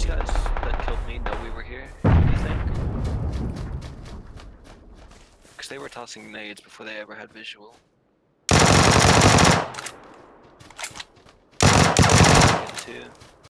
guys that killed me know we were here, you think? Because they were tossing nades before they ever had visual. Too.